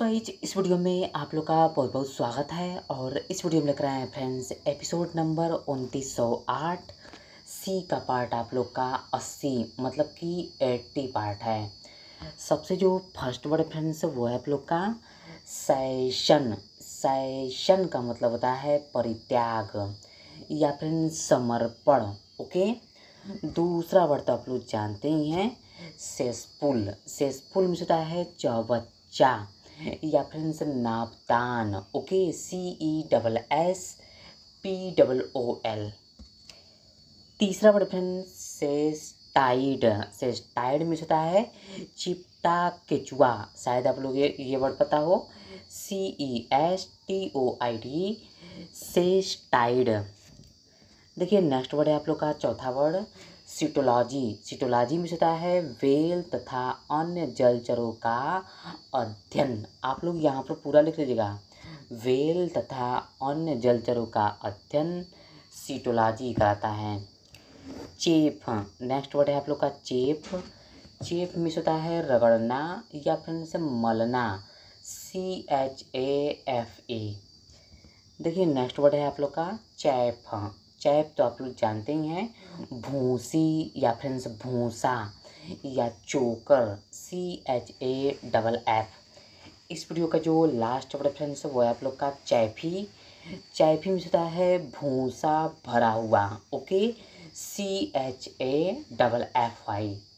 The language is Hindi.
गाइज, इस वीडियो में आप लोग का बहुत बहुत स्वागत है। और इस वीडियो में लेकर आए हैं फ्रेंड्स एपिसोड नंबर 2908। सी का पार्ट आप लोग का 80 मतलब कि 80 पार्ट है। सबसे जो फर्स्ट वर्ड फ्रेंड्स वो है आप लोग का सैशन। सैशन का मतलब होता है परित्याग या फिर समर्पण। ओके, दूसरा वर्ड तो आप लोग जानते ही हैं, सेसफुल। सेसफुल में होता है चौबच्चा या फिर नापदान। Okay, CESSPOOL। तीसरा वर्ड फ्रेंड सेस्टाइड। सेस्टाइड में होता है चिपटा केचुआ। शायद आप लोग ये वर्ड पता हो, CESTOID, सेस्टाइड। देखिए नेक्स्ट वर्ड है आप लोग का चौथा वर्ड सिटोलॉजी। सिटोलॉजी में होता है वेल तथा अन्य जलचरों का अध्ययन। आप लोग यहाँ पर पूरा लिख लीजिएगा, वेल तथा अन्य जलचरों का अध्ययन सिटोलॉजी कराता है। चेप, नेक्स्ट वर्ड है आप लोग का चेप। चेप में होता है रगड़ना या फिर से मलना, CHAFA। देखिए नेक्स्ट वर्ड है आप लोग का चैफ। चैफ तो आप लोग जानते ही हैं, भूसी या फिर भूसा या चोकर, CHAFF। इस वीडियो का जो लास्ट वर्ड फ्रेंड्स वो है आप लोग का चैफी। चैफी में होता है भूसा भरा हुआ। Okay, CHAFFY।